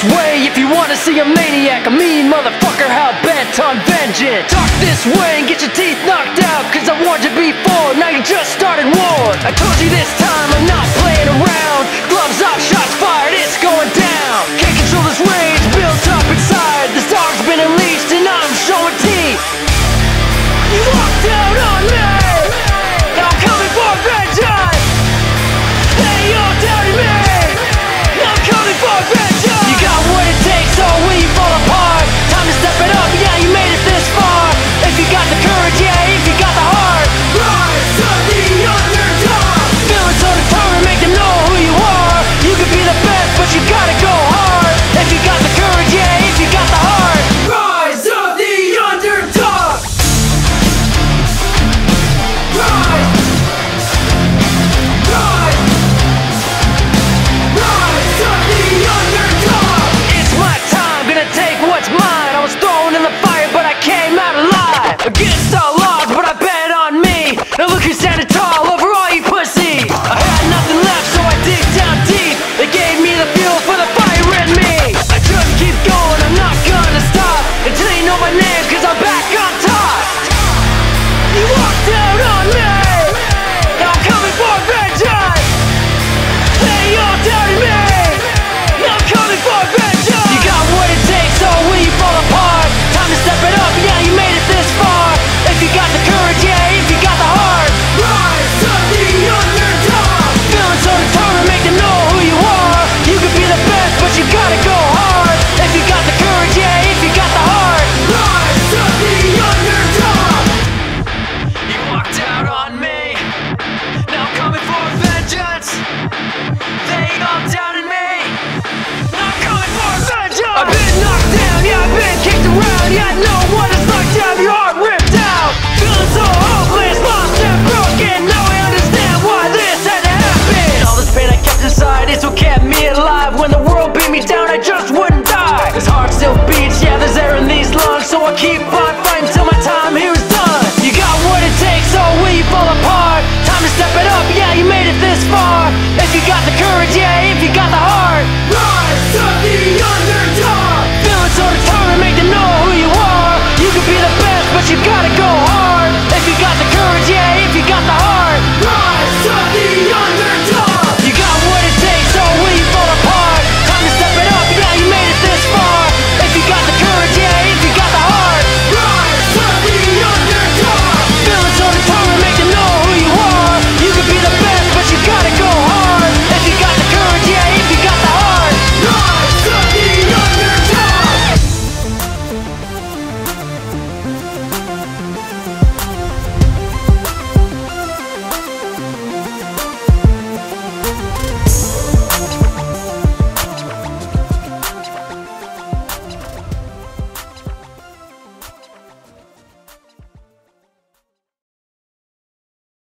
way if you wanna see a maniac, a mean motherfucker hell-bent on vengeance. Talk this way and get your teeth knocked out, cause I warned you before, now you just started war. I told you this time I'm not